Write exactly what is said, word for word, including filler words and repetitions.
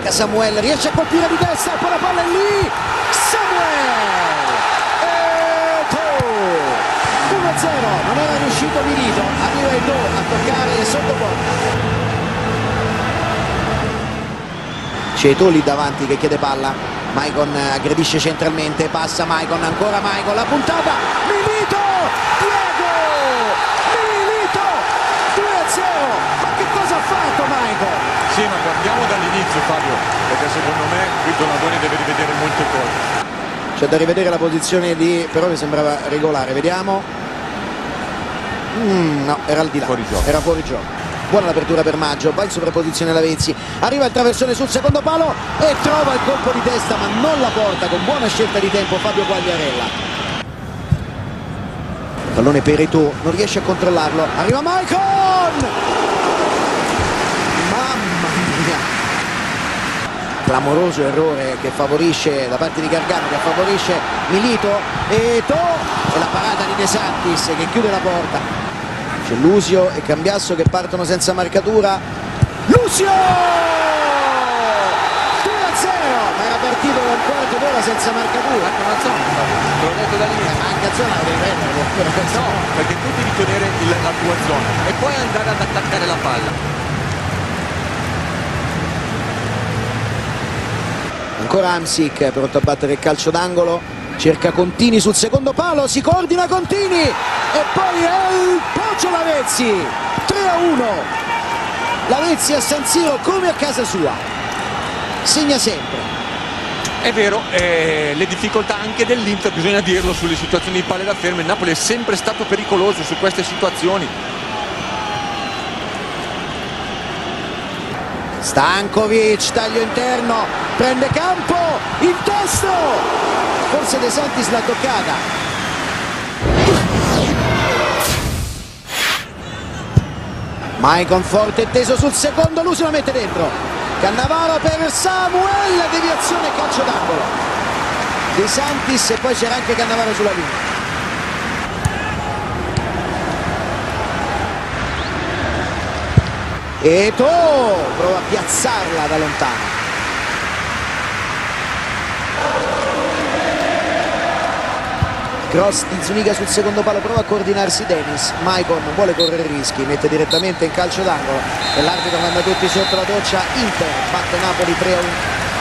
cerca Samuel, riesce a colpire di testa, poi la palla è lì, Samuel! Eto'o! uno a zero, non era riuscito Milito, arriva Eto'o a toccare sotto porta. C'è Eto'o lì davanti che chiede palla, Maicon aggredisce centralmente, passa Maicon, ancora Maicon, la puntata, Milito! Diego! Milito! due a zero! Ma che cosa ha fatto Maicon? Sì, ma guardiamo dall'inizio Fabio, perché secondo me qui Donadoni deve rivedere molte cose. C'è da rivedere la posizione di, però mi sembrava regolare, vediamo. Mm, no, era al di là, Fuori gioco. era fuori gioco. Buona l'apertura per Maggio, va in sovrapposizione Lavezzi, arriva il traversone sul secondo palo e trova il colpo di testa ma non la porta, con buona scelta di tempo Fabio Quagliarella. Pallone per Eto'o, non riesce a controllarlo, arriva Maicon! Mamma mia! Clamoroso errore che favorisce da parte di Gargano, che favorisce Milito, e Eto'o e la parata di De Santis che chiude la porta. C'è Lusio e Cambiasso che partono senza marcatura. Lusio! due a zero, ma era partito da un quarto d'ora senza marcatura. Manca una zona, te l'ho detto dall'inizio. Manca zona, la devi prendere. No, perché tu devi tenere il, la tua zona e poi andare ad attaccare la palla. Ancora Hamsik pronto a battere il calcio d'angolo. Cerca Contini sul secondo palo, si coordina Contini e poi è il Poggio Lavezzi, tre a uno. Lavezzi a San Siro come a casa sua, segna sempre. È vero, eh, le difficoltà anche dell'Inter, bisogna dirlo, sulle situazioni di palle da fermo. Il Napoli è sempre stato pericoloso su queste situazioni. Stankovic, taglio interno, prende campo, il testo! Forse De Santis l'ha toccata. Maicon forte e teso sul secondo, Lusio la mette dentro. Cannavaro per Samuel, deviazione, calcio d'angolo. De Santis e poi c'era anche Cannavaro sulla linea. Eto'o prova a piazzarla da lontano. Cross di Zuniga sul secondo palo, prova a coordinarsi Dennis. Maicon non vuole correre rischi, mette direttamente in calcio d'angolo e l'arbitro manda tutti sotto la doccia. Inter batte Napoli tre a uno.